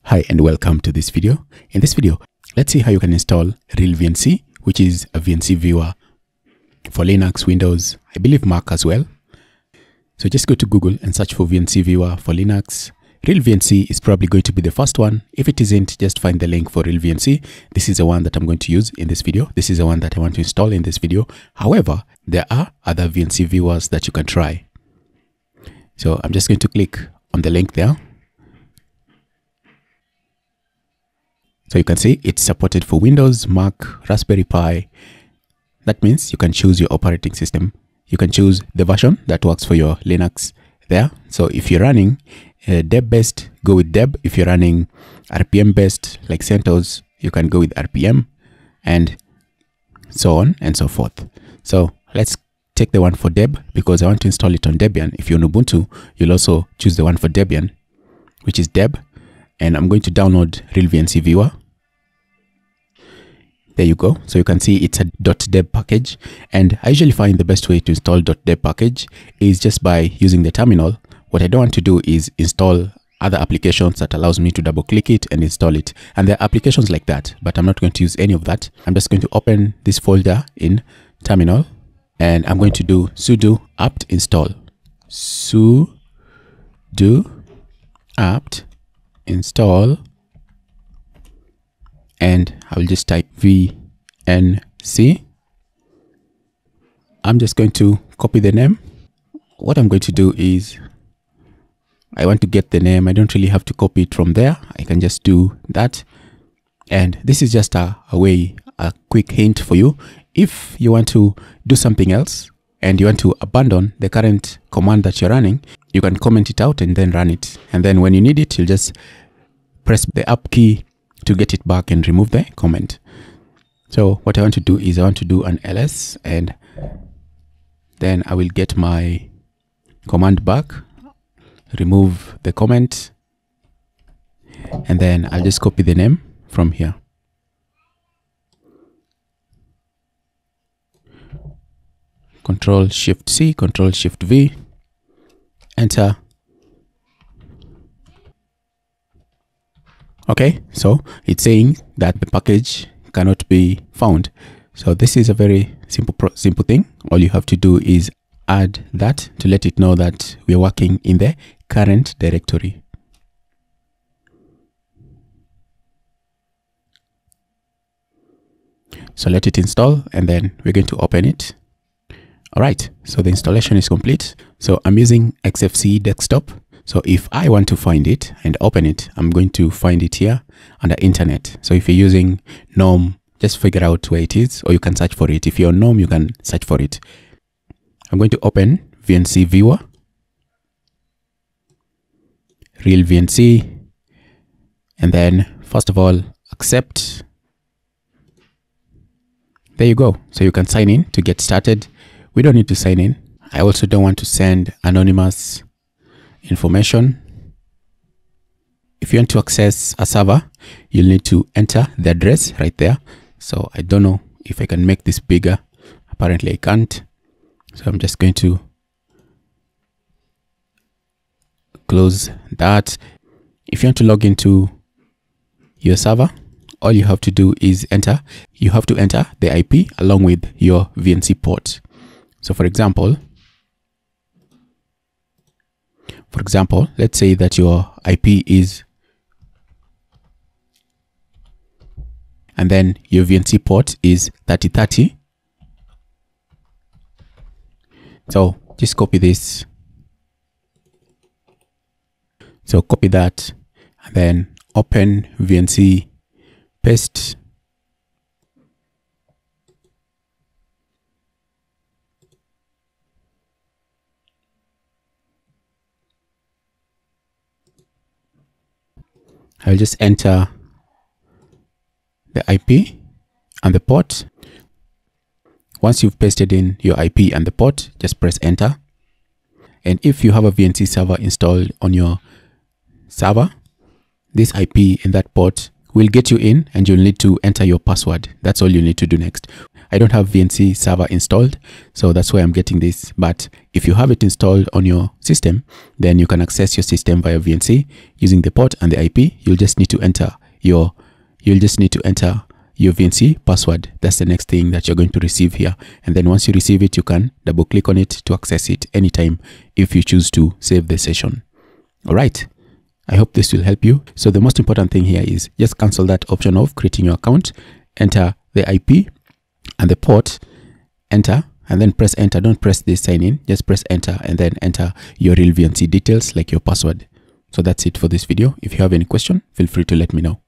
Hi and welcome to this video. In this video, let's see how you can install Realvnc, which is a VNC viewer for Linux, Windows, I believe Mac as well. So just go to Google and search for VNC viewer for Linux. Realvnc is probably going to be the first one. If it isn't, just find the link for Realvnc. This is the one that I'm going to use in this video. This is the one that I want to install in this video. However, there are other VNC viewers that you can try. So I'm just going to click on the link there. So you can see it's supported for Windows, Mac, Raspberry Pi. That means you can choose your operating system. You can choose the version that works for your Linux there. So if you're running Deb based, go with Deb. If you're running RPM based like CentOS, you can go with RPM, and so on and so forth. So let's take the one for Deb because I want to install it on Debian. If you're on Ubuntu, you'll also choose the one for Debian, which is Deb. And I'm going to download Realvnc viewer. There you go. So you can see it's a .deb package. And I usually find the best way to install .deb package is just by using the terminal. What I don't want to do is install other applications that allows me to double click it and install it. And there are applications like that, but I'm not going to use any of that. I'm just going to open this folder in terminal and I'm going to do sudo apt install. Sudo apt install, and I will just type VNC. I'm just going to copy the name. What I'm going to do is I want to get the name. I don't really have to copy it from there. I can just do that. And this is just a quick hint for you. If you want to do something else and you want to abandon the current command that you're running, you can comment it out and then run it. And then when you need it, you'll just press the up key to get it back and remove the comment. So what I want to do is I want to do an ls, and then I will get my command back, remove the comment, and then I'll just copy the name from here. Control Shift C, Control Shift V, enter. Okay, so it's saying that the package cannot be found. So this is a very simple thing. All you have to do is add that to let it know that we're working in the current directory. So let it install and then we're going to open it. All right, so the installation is complete. So I'm using XFCE desktop. So if I want to find it and open it, I'm going to find it here under internet. So if you're using GNOME, just figure out where it is, or you can search for it. If you're on GNOME, you can search for it. I'm going to open VNC viewer, Realvnc, and then first of all, accept. There you go. So you can sign in to get started. We don't need to sign in. I also don't want to send anonymous information. If you want to access a server, you'll need to enter the address right there. So I don't know if I can make this bigger. Apparently I can't. So I'm just going to close that. If you want to log into your server, all you have to do is enter. You have to enter the IP along with your VNC port. So for example, let's say that your IP is, and then your VNC port is 3030. So just copy this. So copy that and then open VNC, paste. I'll just enter the IP and the port. Once you've pasted in your IP and the port, just press enter. And if you have a VNC server installed on your server, this IP and that port will get you in and you'll need to enter your password. That's all you need to do next. I don't have VNC server installed, so that's why I'm getting this. But if you have it installed on your system, then you can access your system via VNC using the port and the IP. You'll just need to enter your VNC password. That's the next thing that you're going to receive here. And then once you receive it, you can double click on it to access it anytime if you choose to save the session. All right. I hope this will help you. So the most important thing here is just cancel that option of creating your account, enter the IP and the port, enter, and then press enter. Don't press this sign in, just press enter and then enter your Realvnc details like your password. So that's it for this video. If you have any question, feel free to let me know.